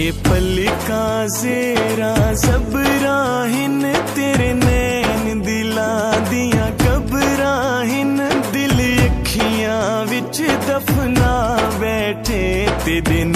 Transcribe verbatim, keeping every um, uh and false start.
ये पलका जेरा ज़बराहिन तेरे नैन दिला दिया घबराहिन दिल अखियां विच दफना बैठे तेरे